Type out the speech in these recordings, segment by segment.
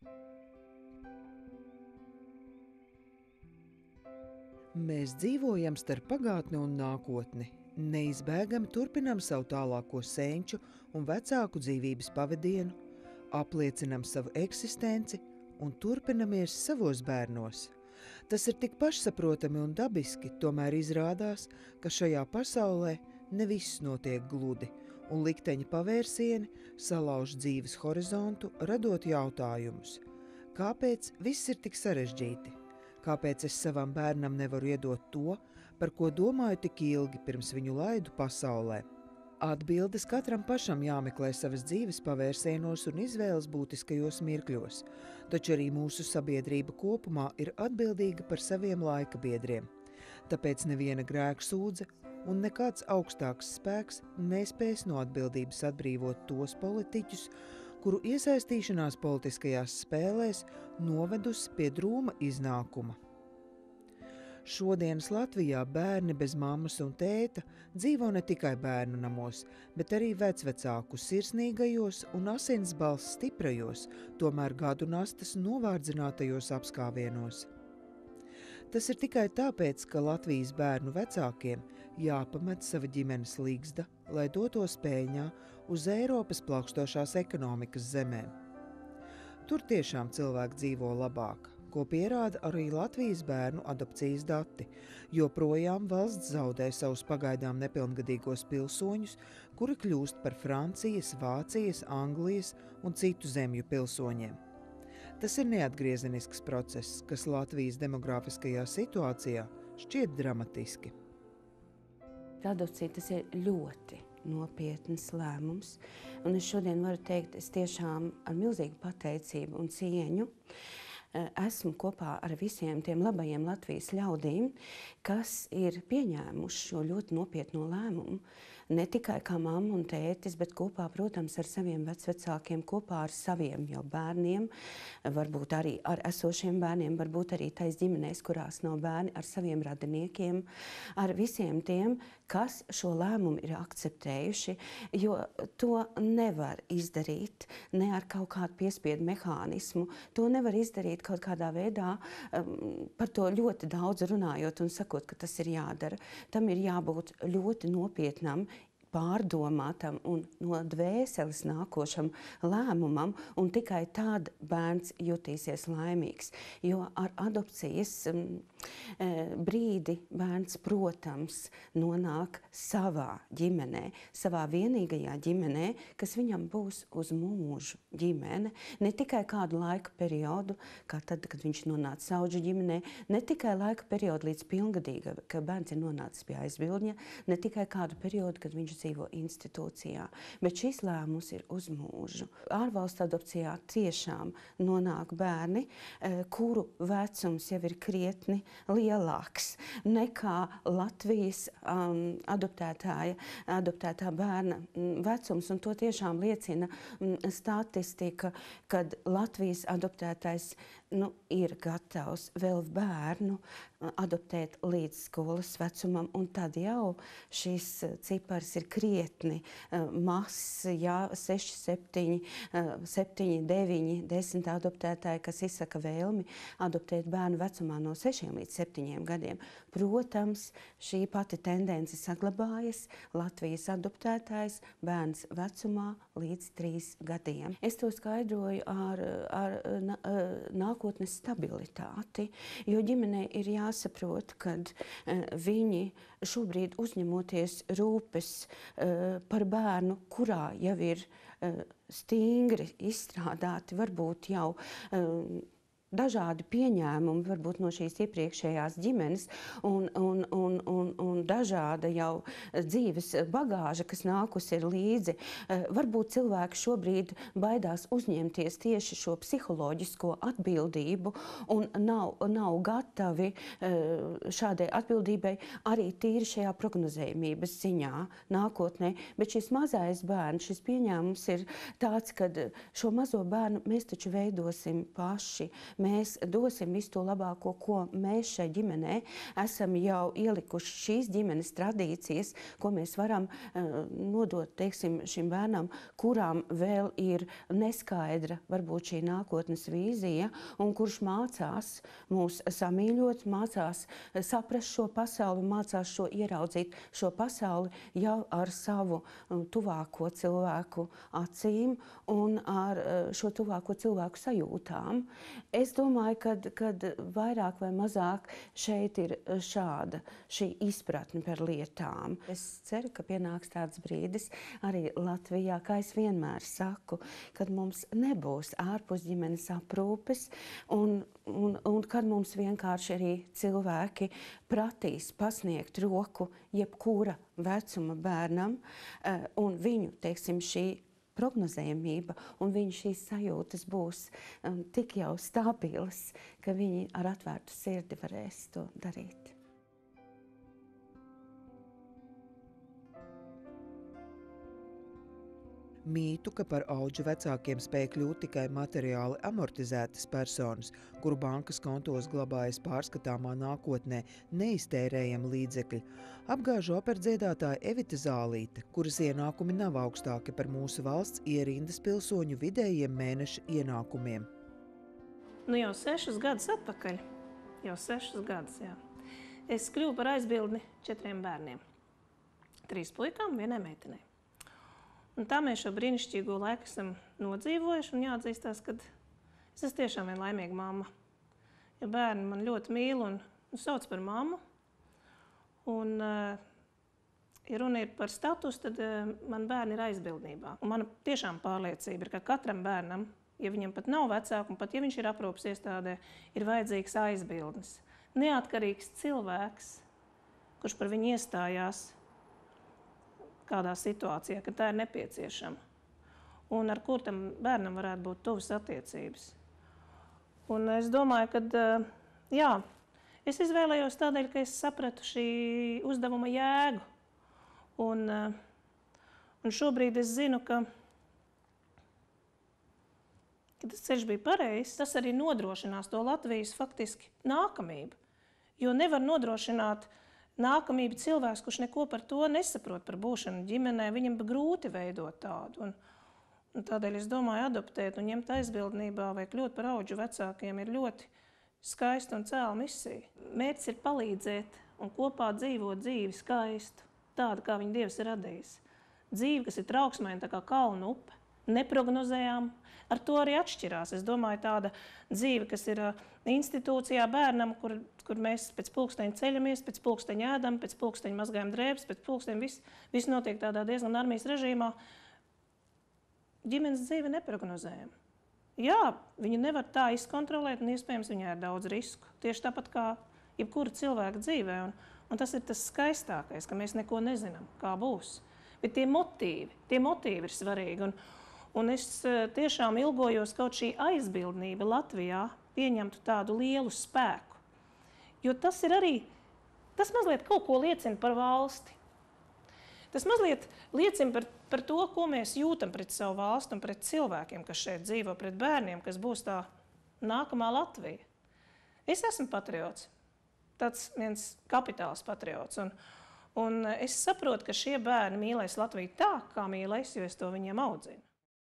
Mēs dzīvojam starp pagātni un nākotni. Neizbēgami turpinām savu tālāko senču un vecāku dzīvības pavadienu, apliecinam savu eksistenci un turpinamies savos bērnos. Tas ir tik pašsaprotami un dabiski, tomēr izrādās, ka šajā pasaulē ne viss notiek gludi, un likteņa pavērsieni salauž dzīves horizontu, radot jautājumus. Kāpēc viss ir tik sarežģīti? Kāpēc es savam bērnam nevaru iedot to, par ko domāju tik ilgi pirms viņu laidu pasaulē? Atbildes katram pašam jāmeklē savas dzīves pavērsienos un izvēles būtiskajos mirkļos, taču arī mūsu sabiedrība kopumā ir atbildīga par saviem laika biedriem. Tāpēc neviena grēksūdze un nekāds augstāks spēks nespēs no atbildības atbrīvot tos politiķus, kuru iesaistīšanās politiskajās spēlēs novedusi pie drūma iznākuma. Šodienas Latvijā bērni bez mammas un tēta dzīvo ne tikai bērnu namos, bet arī vecvecāku sirsnīgajos un asinsbalss stiprajos, tomēr gadu nastas novārdzinātajos apskāvienos. Tas ir tikai tāpēc, ka Latvijas bērnu vecākiem jāpamet sava ģimenes līgzda, lai dotos pēļņā uz Eiropas plaukstošās ekonomikas zemēm. Tur tiešām cilvēki dzīvo labāk, ko pierāda arī Latvijas bērnu adopcijas dati, jo projām valsts zaudē savus pagaidām nepilngadīgos pilsoņus, kuri kļūst par Francijas, Vācijas, Anglijas un citu zemju pilsoņiem. Tas ir neatgriezenisks process, kas Latvijas demografiskajā situācijā šķiet dramatiski. Adopcija tas ir ļoti nopietns lēmums, un es šodien varu teikt, es tiešām ar milzīgu pateicību un cieņu esmu kopā ar visiem tiem labajiem Latvijas ļaudīm, kas ir pieņēmuši šo ļoti nopietno lēmumu, ne tikai kā mamma un tētis, bet kopā, protams, ar saviem vecvecākiem, kopā ar saviem jau bērniem, varbūt arī ar esošiem bērniem, varbūt arī tais ģimenēs, kurās nav bērni, ar saviem radiniekiem, ar visiem tiem, kas šo lēmumu ir akceptējuši, jo to nevar izdarīt ne ar kaut kādu piespiedu mehānismu, to nevar izdarīt kaut kādā veidā, par to ļoti daudz runājot un sakot, ka tas ir jādara. Tam ir jābūt ļoti nopietnam, pārdomātam un no dvēseles nākošam lēmumam, un tikai tad bērns jutīsies laimīgs. Jo ar adopcijas brīdi bērns, protams, nonāk savā ģimenē, savā vienīgajā ģimenē, kas viņam būs uz mūžu ģimene. Ne tikai kādu laika periodu, kā tad, kad viņš nonāca saudžu ģimenē, ne tikai laika periodu līdz pilngadīga, ka bērns ir nonācis pie aizbildņa, ne tikai kādu periodu, kad viņš dzīvo institūcijā, bet šis lēmums ir uz mūžu. Ārvalstu adopcijā tiešām nonāk bērni, kuru vecums jau ir krietni lielāks nekā Latvijas adoptētā bērna vecums, un to tiešām liecina statistika, kad Latvijas adoptētais ir gatavs vēl bērnu adoptēt līdz skolas vecumam, un tad jau šis cipars ir krietni mazs, 6, 7, 9, 10 adoptētāji, kas izsaka vēlmi adoptēt bērnu vecumā no 6 līdz 7 gadiem. Protams, šī pati tendence saglabājas. Latvijas adoptētājs bērns vecumā līdz 3 gadiem. Es to skaidroju ar nākotnes stabilitāti, jo ģimenei ir jāsaprot, kad viņi šobrīd uzņemoties rūpes par bērnu, kurā jau ir stingri izstrādāti, varbūt jau dažādi pieņēmumi, varbūt no šīs iepriekšējās ģimenes un dažāda jau dzīves bagāža, kas nākusi ir līdzi. Varbūt cilvēki šobrīd baidās uzņemties tieši šo psiholoģisko atbildību un nav gatavi šādai atbildībai arī tīri šajā prognozējumības ziņā nākotnē. Bet šis mazais bērns, šis pieņēmums ir tāds, ka šo mazo bērnu mēs taču veidosim paši. mēs dosim visu to labāko, ko mēs šai ģimenē esam jau ielikuši šīs ģimenes tradīcijas, ko mēs varam nodot, teiksim, šim bērnam, kurām vēl ir neskaidra, varbūt šī nākotnes vīzija, un kurš mācās mūs samīļot, mācās saprast šo pasauli, mācās šo ieraudzīt šo pasauli jau ar savu tuvāko cilvēku acīm un ar šo tuvāko cilvēku sajūtām. Es domāju, kad vairāk vai mazāk šeit ir šī izpratne par lietām. Es ceru, ka pienāks tāds brīdis arī Latvijā, kā es vienmēr saku, kad mums nebūs ārpusģimenes aprūpes un kad mums vienkārši arī cilvēki pratīs pasniegt roku jebkura vecuma bērnam un viņu, teiksim, šī prognozējamība un viņu šīs sajūtas būs tik jau stabilas, ka viņi ar atvērtu sirdi varēs to darīt. Mītu, ka par auģu vecākiem spēj kļūt tikai materiāli amortizētas personas, kuru bankas kontos glabājas pārskatāmā nākotnē neiztērējami līdzekļi, apgāž operdziedātāja Evita Zālīte, kuras ienākumi nav augstāki par mūsu valsts ierindas pilsoņu vidējiem mēneša ienākumiem. Nu jau 6 gadus atpakaļ, jā. Es kļuvu par aizbildni 4 bērniem. 3 puikām, 1 meitenei. Un tā mēs šo brīnišķīgo laiku esam nodzīvojuši, un jāatzīstās, ka es esmu tiešām viena laimīga mamma. Ja bērni man ļoti mīl un sauc par mammu, un ja runa ir par status, tad man bērni ir aizbildnībā. Un mana tiešām pārliecība ir, ka katram bērnam, ja viņam pat nav vecāku, un pat ja viņš ir aprūpes iestādē, ir vajadzīgs aizbildnis. Neatkarīgs cilvēks, kurš par viņu iestājās, kādā situācijā, ka tā ir nepieciešama. Un ar kur tam bērnam varētu būt tuvas attiecības. Un es domāju, ka, jā, es izvēlējos tādēļ, ka es sapratu šī uzdevuma jēgu. Un šobrīd es zinu, ka tas ceļš bija pareizs, tas arī nodrošinās to Latvijas faktiski nākamību. Jo nevar nodrošināt nākamība cilvēks, kurš neko par to nesaprot, par būšanu ģimenē, viņam grūti veidot tādu. Un tādēļ es domāju, adoptēt un ņemt aizbildnībā vai kļūt par auģu vecākiem ir ļoti skaista un cēla misija. Mērķis ir palīdzēt un kopā dzīvot dzīvi skaistu, tādu, kā viņa Dievs ir radījis. Dzīve, kas ir trauksmēna, tā kā kalnu upe, neprognozējām, ar to arī atšķirās. Es domāju, tāda dzīve, kas ir institūcijā bērnam, kur mēs pēc pulksteņa ceļamies, pēc pulksteņa ēdam, pēc pulksteņa mazgājam drēbes, pēc pulksteņa viss notiek tādā diezgan armijas režīmā. Ģimenes dzīve neprognozējama. Jā, viņu nevar tā izkontrolēt, un iespējams viņai ir daudz risku. Tieši tāpat kā jebkura cilvēka dzīvē. Un tas ir tas skaistākais, ka mēs neko nezinām, kā būs. Bet tie motīvi ir svarīgi. Un es tiešām ilgojos kaut šī aizbildnība Latvijā pieņemtu tādu lielu spēku. Jo tas mazliet kaut ko liecina par valsti. Tas mazliet liecina par to, ko mēs jūtam pret savu valstu un pret cilvēkiem, kas šeit dzīvo, pret bērniem, kas būs tā nākamā Latvija. Es esmu patriots, tāds viens kapitāls patriots. Un es saprotu, ka šie bērni mīlēs Latviju tā, kā mīlēs, jo es to viņiem audzinu.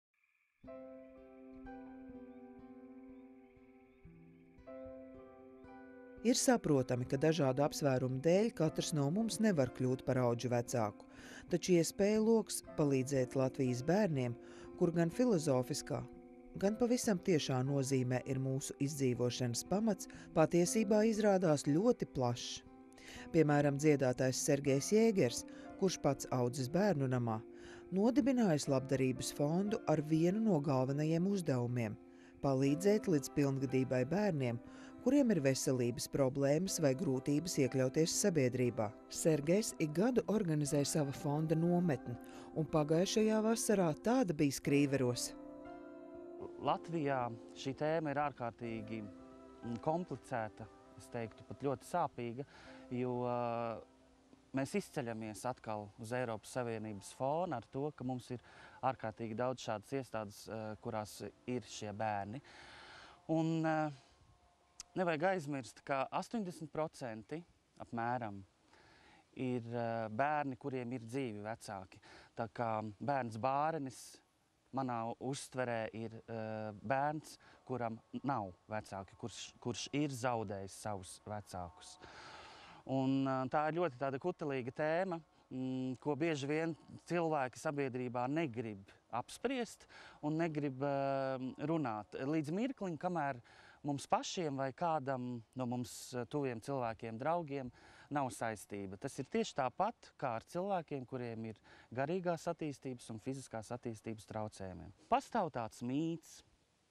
Ir saprotami, ka dažādu apsvērumu dēļ katrs no mums nevar kļūt par auģu vecāku, taču iespēja loks palīdzēt Latvijas bērniem, kur gan filozofiskā, gan pavisam tiešā nozīmē ir mūsu izdzīvošanas pamats, patiesībā izrādās ļoti plašs. Piemēram, dziedātājs Sergejs Jēgers, kurš pats audzis bērnu namā, nodibinājis labdarības fondu ar vienu no galvenajiem uzdevumiem – palīdzēt līdz pilngadībai bērniem, kuriem ir veselības problēmas vai grūtības iekļauties sabiedrībā. Sergejs ik gadu organizē sava fonda nometni, un pagājušajā vasarā tāda bija Skrīveros. Latvijā šī tēma ir ārkārtīgi komplicēta, es teiktu pat ļoti sāpīga, jo mēs izceļamies atkal uz Eiropas Savienības fona ar to, ka mums ir ārkārtīgi daudz šādas iestādes, kurās ir šie bērni. Un nevajag aizmirst, ka 80% apmēram ir bērni, kuriem ir dzīvi vecāki. Tā kā bērns bārenis manā uztverē ir bērns, kuram nav vecāki, kurš ir zaudējis savus vecākus. Un tā ir ļoti tāda kutelīga tēma, ko bieži vien cilvēki sabiedrībā negrib apspriest un negrib runāt. Līdz mirklim, kamēr mums pašiem vai kādam no mums tuviem cilvēkiem, draugiem nav saistība. Tas ir tieši tāpat kā ar cilvēkiem, kuriem ir garīgās attīstības un fiziskās attīstības traucējumiem. Pastāv tāds mīts,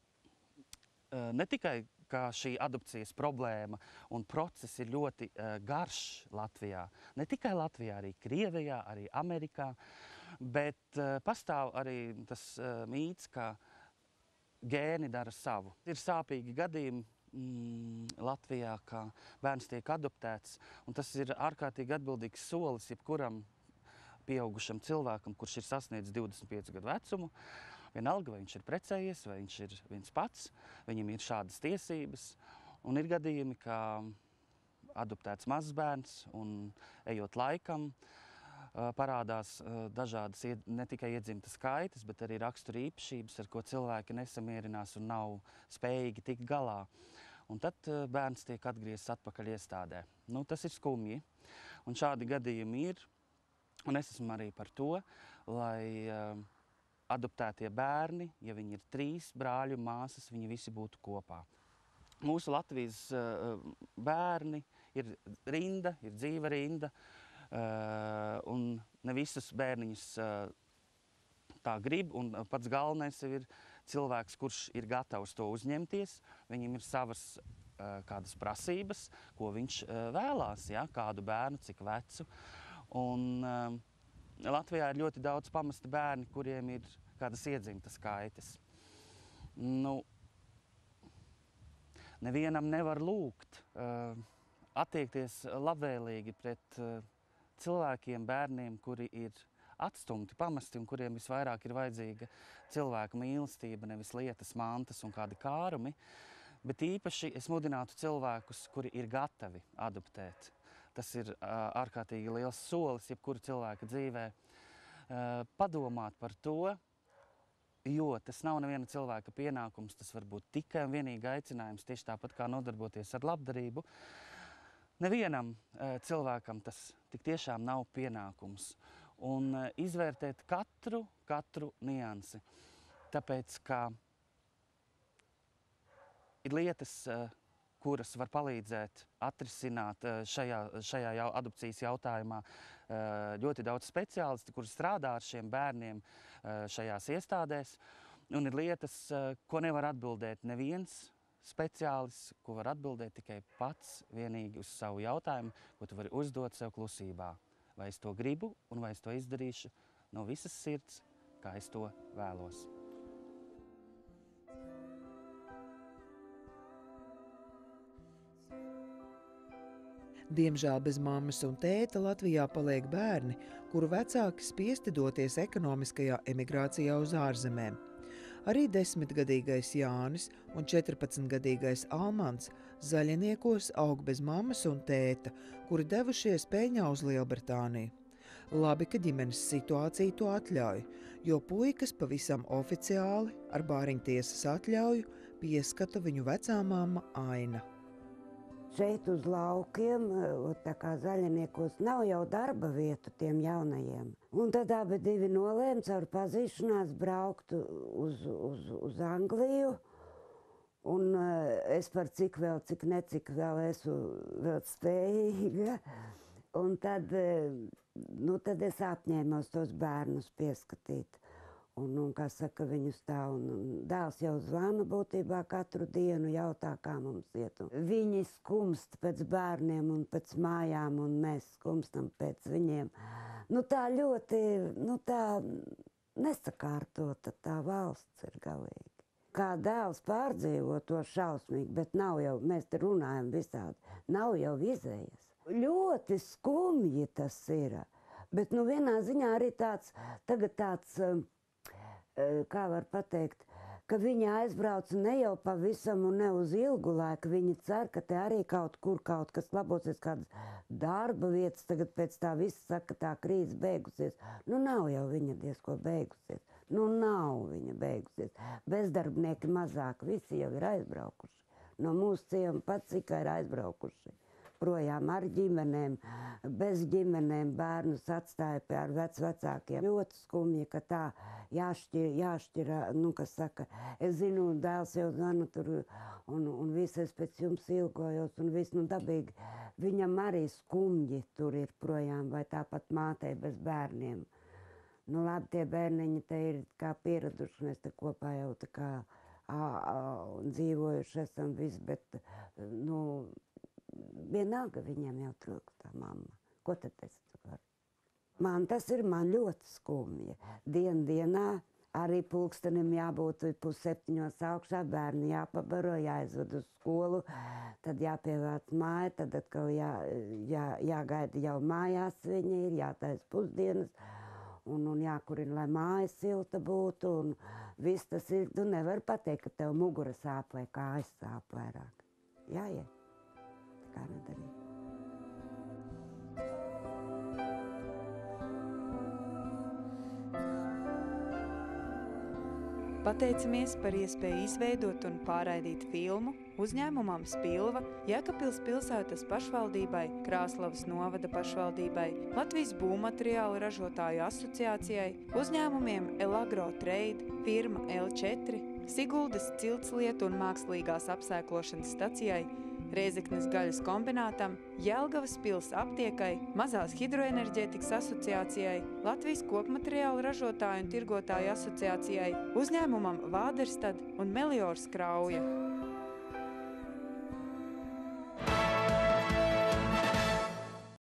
ne tikai ka šī adopcijas problēma un process ir ļoti garš Latvijā. Ne tikai Latvijā, arī Krievijā, arī Amerikā, bet pastāv arī tas mīts, ka gēni dara savu. Ir sāpīgi gadījumi Latvijā, ka bērns tiek adoptēts, un tas ir ārkārtīgi atbildīgs solis jebkuram pieaugušam cilvēkam, kurš ir sasniedzis 25 gadu vecumu. Vienalga, vai viņš ir precējies, vai viņš ir viens pats, viņam ir šādas tiesības. Un ir gadījumi, ka adoptēts mazs bērns un ejot laikam parādās dažādas ne tikai iedzimtas kaitas, bet arī rakstura īpašības, ar ko cilvēki nesamierinās un nav spējīgi tikt galā. Un tad bērns tiek atgriezts atpakaļ iestādē. Nu, tas ir skumji, un šādi gadījumi ir. Un es esmu arī par to, lai adoptētie bērni, ja viņi ir 3 brāļu māsas, viņi visi būtu kopā. Mūsu Latvijas bērni ir rinda, ir dzīva rinda, un ne visus bērniņus tā grib, un pats galvenais ir cilvēks, kurš ir gatavs to uzņemties. Viņam ir savas kādas prasības, ko viņš vēlās, ja? Kādu bērnu, cik vecu. Un Latvijā ir ļoti daudz pamesti bērni, kuriem ir kādas iedzimtas kaitas. Nu, nevienam nevar lūgt attiekties labvēlīgi pret cilvēkiem, bērniem, kuri ir atstumti, pamesti un kuriem visvairāk ir vajadzīga cilvēka mīlestība, nevis lietas, mantas un kādi kārumi. Bet īpaši es mudinātu cilvēkus, kuri ir gatavi adoptēt. Tas ir ārkārtīgi liels solis jebkura cilvēka dzīvē. Padomāt par to, jo tas nav neviena cilvēka pienākums, tas var būt tikai un vienīgi aicinājums, tieši tāpat kā nodarboties ar labdarību. Nevienam cilvēkam tas tik tiešām nav pienākums. Un izvērtēt katru niansi. Tāpēc, ka ir lietas, kuras var palīdzēt atrisināt šajā adopcijas jautājumā ļoti daudz speciālisti, kuri strādā ar šiem bērniem šajās iestādēs. Un ir lietas, ko nevar atbildēt neviens speciālists, ko var atbildēt tikai pats vienīgi uz savu jautājumu, ko tu vari uzdot sev klusībā. Vai es to gribu un vai es to izdarīšu no visas sirds, kā es to vēlos. Diemžēl bez mammas un tēta Latvijā paliek bērni, kuru vecāki spiesti doties ekonomiskajā emigrācijā uz ārzemēm. Arī 10-gadīgais Jānis un 14-gadīgais Almans Zaļiniekos aug bez mammas un tēta, kuri devušies peļņā uz Lielbritāniju. Labi, ka ģimenes situācija to atļauj, jo puikas pavisam oficiāli ar bāriņtiesas atļauju pieskata viņu vecā mamma Aina. Šeit uz laukiem, tā kā Zaļiniekos, nav jau darba vietu tiem jaunajiem. Un tad abi divi nolēma caur pazīšanās braukt uz Angliju. Un es par cik necik vēl esmu vēl spējīga. Un tad es apņēmos tos bērnus pieskatīt. Un kā saka, viņus tā, un dēls jau zvana būtībā katru dienu, jautā, kā mums iet. Viņi skumst pēc bērniem un pēc mājām, un mēs skumstam pēc viņiem. Nu tā ļoti, tā nesakārtota tā valsts ir galīgi. Kā dēls pārdzīvo to šausmīgi, bet nav jau, mēs te runājam visādi, nav jau izējas. Ļoti skumji tas ir, bet vienā ziņā arī tāds, tagad tāds, kā var pateikt, ka viņi aizbrauca ne jau pavisam un ne uz ilgu laiku. Viņi cer, ka te arī kaut kas labosies, kādas darba vietas. Tagad pēc tā viss saka, ka tā krīze beigusies. Nu, nav jau viņa diezko beigusies. Nu, nav viņa beigusies. Bezdarbnieki mazāk, visi jau ir aizbraukuši. No mūsu ciema pats tikai ir aizbraukuši. Projām ar ģimenēm, bez ģimenēm bērnus atstāja ar vecākiem. Ļoti skumji, ka tā jāšķira, nu, kas saka, es zinu, dēls jau zvanu tur, un viss es pēc jums ilgojos, un viss, nu, dabīgi. Viņam arī skumji tur ir projām, vai tāpat mātei bez bērniem. Nu, labi, tie bērniņi te ir kā pieraduši, mēs te kopā jau tā kā dzīvojuši esam viss, bet, nu, vienalga viņiem jau trūkst tā mamma. Ko tad es varu? Tas ir man ļoti skumji. Dienā arī pulkstenim jābūt 6:30 augšā, bērni jāpabaro, jāizved uz skolu, tad jāpievāc māja, tad atkal jāgaida jau mājās viņi ir, jātais pusdienas, un jākurina, lai māja silta būtu, un viss tas ir, tu nevari pateikt, ka tev mugura sāp vai kājas sāp vairāk. Jāiet. Kā nedarīt. Pateicamies par iespēju izveidot un pārraidīt filmu uzņēmumam Spilva, Jēkabpils pilsētas pašvaldībai, Krāslavas novada pašvaldībai, Latvijas būvmateriālu ražotāju asociācijai, uzņēmumiem Elagro Trade, firma L4, Siguldas ciltslietu un mākslīgās apsēklošanas stacijai, Rēzeknes gaļas kombinātam, Jelgavas pils aptiekai, Mazās hidroenerģētikas asociācijai, Latvijas kokmateriālu ražotāju un tirgotāju asociācijai, uzņēmumam Vāderstad un Meliors Krauja.